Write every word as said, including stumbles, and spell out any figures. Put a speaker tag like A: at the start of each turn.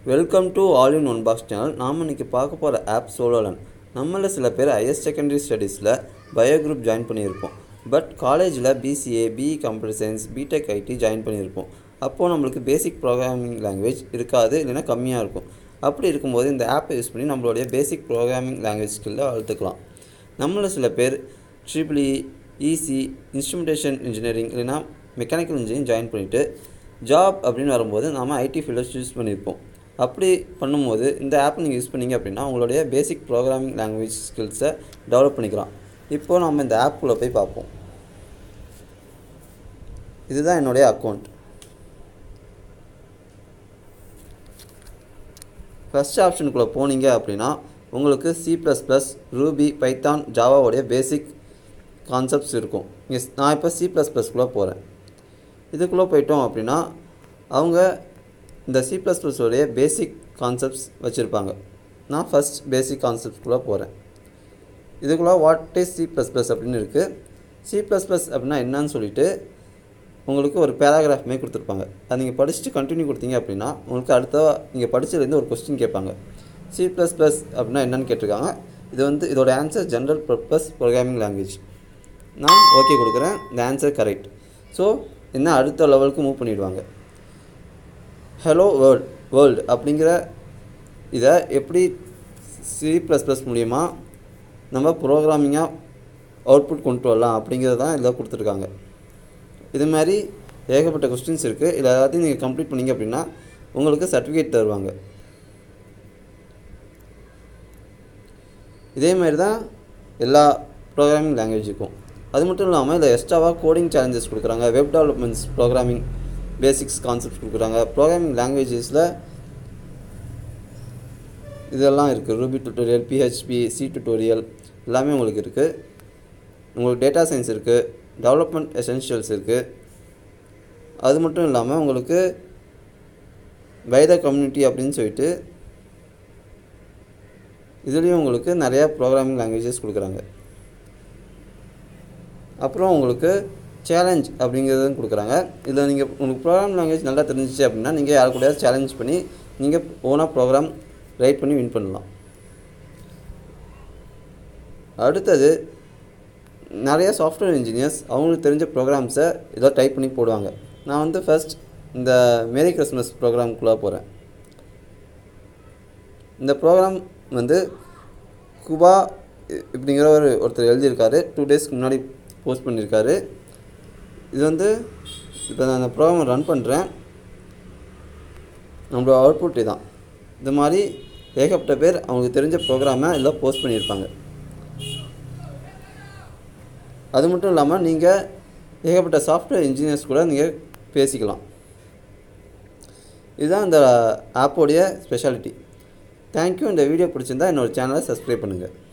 A: Welcome to all in one box channel. நாம் இன்றைக்கி பார்க்க போகிற ஆப் சோலோலர்ன். நம்மள சில பேர் ஹையர் செகண்டரி ஸ்டடீஸில் பயோ குரூப் ஜாயின் பண்ணியிருப்போம். பட் காலேஜில் BCA, BE computer science, BTech IT join பண்ணியிருப்போம். அப்போது நம்மளுக்கு பேசிக் ப்ரோக்ராமிங் லாங்குவேஜ் இருக்காது, இல்லைன்னா கம்மியாக இருக்கும். அப்படி இருக்கும்போது இந்த ஆப்பை யூஸ் பண்ணி நம்மளுடைய பேசிக் ப்ரோக்ராமிங் லாங்குவேஜ் ஸ்கில்லை வளர்த்துக்கலாம். நம்மள சில பேர் triple E, EC, instrumentation engineering இல்லைனா மெக்கானிக்கல் இன்ஜினியரிங் ஜாயின் பண்ணிவிட்டு ஜாப் அப்படின்னு வரும்போது நாம் ஐடி ஃபீல்டை சூஸ் பண்ணியிருப்போம். அப்படி பண்ணும்போது இந்த ஆப் நீங்கள் யூஸ் பண்ணிங்க அப்படின்னா உங்களுடைய பேசிக் ப்ரோக்ராமிங் லாங்குவேஜ் ஸ்கில்ஸை டெவலப் பண்ணிக்கலாம். இப்போது நம்ம இந்த ஆப்புக்குள்ளே போய் பார்ப்போம். இதுதான் என்னுடைய அக்கௌண்ட். ஃபஸ்ட் ஆப்ஷனுக்குள்ளே போனீங்க அப்படின்னா உங்களுக்கு C plus plus, Ruby, Python, ஜாவாவோடைய பேசிக் கான்செப்ட்ஸ் இருக்கும். எஸ், நான் இப்போ சி ப்ளஸ் ப்ளஸ்க்குள்ளே போகிறேன். இதுக்குள்ளே போயிட்டோம் அப்படின்னா அவங்க இந்த சி ப்ளஸ் ப்ளஸோடைய பேசிக் கான்செப்ட்ஸ் வச்சுருப்பாங்க. நான் ஃபஸ்ட் பேசிக் கான்செப்ட்ஸ்குள்ளே போகிறேன். இதுக்குள்ளே what is C plus plus அப்படின்னு இருக்குது. சி ப்ளஸ் ப்ளஸ் அப்படின்னா என்னன்னு சொல்லிட்டு உங்களுக்கு ஒரு பேராகிராஃப் மாதிரி கொடுத்துருப்பாங்க. அது நீங்கள் படிச்சுட்டு கண்டினியூ கொடுத்தீங்க அப்படின்னா உங்களுக்கு அடுத்த நீங்கள் படிச்சதுலேருந்து ஒரு கொஸ்டின் கேட்பாங்க. சி ப்ளஸ் ப்ளஸ் அப்படின்னா என்னன்னு கேட்டிருக்காங்க. இது வந்து இதோட answer general purpose programming language. நான் ஓகே கொடுக்குறேன். இந்த ஆன்சர் கரெக்ட். ஸோ என்ன அடுத்த லெவலுக்கு மூவ் பண்ணிவிடுவாங்க. ஹலோ வேர்ல்ட் வேர்ல்டு அப்படிங்கிற இதை எப்படி சி ப்ளஸ் ப்ளஸ் மூலிமா நம்ம ப்ரோக்ராமிங்காக அவுட்புட் கொண்டு வரலாம் அப்படிங்கிறது தான் இதில் கொடுத்துருக்காங்க. இது மாதிரி ஏகப்பட்ட கொஸ்டின்ஸ் இருக்குது. இதில் எல்லாத்தையும் நீங்கள் கம்ப்ளீட் பண்ணிங்க அப்படின்னா உங்களுக்கு சர்டிஃபிகேட் தருவாங்க. இதே மாதிரி தான் எல்லா ப்ரோக்ராமிங் லாங்குவேஜுக்கும். அது மட்டும் இல்லாமல் இதில் எக்ஸ்ட்ராவாக கோடிங் சேலஞ்சஸ் கொடுக்குறாங்க. Web developments programming basics concepts கொடுக்குறாங்க. ப்ரோக்ராமிங் லாங்குவேஜஸில் இதெல்லாம் இருக்குது. Ruby tutorial, PHP, C tutorial எல்லாமே உங்களுக்கு இருக்குது. உங்களுக்கு டேட்டா சயின்ஸ் இருக்குது, டெவலப்மெண்ட் எசென்ஷியல்ஸ் இருக்குது. அது மட்டும் இல்லாமல் உங்களுக்கு பை த கம்யூனிட்டி அப்படின்னு சொல்லிட்டு இதுலேயும் உங்களுக்கு நிறையா ப்ரோக்ராமிங் லாங்குவேஜஸ் கொடுக்குறாங்க. அப்புறம் உங்களுக்கு சேலஞ்ச் அப்படிங்கிறதும் கொடுக்குறாங்க. இதில் நீங்கள் உங்களுக்கு ப்ரோக்ராம் லாங்குவேஜ் நல்லா தெரிஞ்சிச்சு அப்படின்னா நீங்கள் யாரு கூடயாவது சேலஞ்ச் பண்ணி நீங்கள் ஓனாக ப்ரோக்ராம் ரைட் பண்ணி வின் பண்ணலாம். அடுத்தது நிறையா சாஃப்ட்வேர் இன்ஜினியர்ஸ் அவங்களுக்கு தெரிஞ்ச ப்ரோக்ராம்ஸை இதை டைப் பண்ணி போடுவாங்க. நான் வந்து ஃபஸ்ட் இந்த மேரி கிறிஸ்மஸ் ப்ரோக்ராம்குள்ளே போகிறேன். இந்த ப்ரோக்ராம் வந்து குபா இப்படிங்கிற ஒரு ஒருத்தர் எழுதியிருக்காரு. டூ டேஸ்க்கு முன்னாடி போஸ்ட் பண்ணியிருக்காரு. இது வந்து இப்போ நான் அந்த ப்ரோக்ராமை ரன் பண்ணுறேன். நம்மளோட அவுட்புட் இதுதான். இது மாதிரி ஏகப்பட்ட பேர் அவங்களுக்கு தெரிஞ்ச ப்ரோக்ராமை எல்லாம் போஸ்ட் பண்ணியிருப்பாங்க. அது மட்டும் இல்லாமல் நீங்கள் ஏகப்பட்ட சாஃப்ட்வேர் இன்ஜினியர்ஸ் கூட நீங்கள் பேசிக்கலாம். இதுதான் இந்த ஆப்போடைய ஸ்பெஷாலிட்டி. தேங்க்யூ. இந்த வீடியோ பிடிச்சிருந்தா என்னோடய சேனலை சப்ஸ்கிரைப் பண்ணுங்கள்.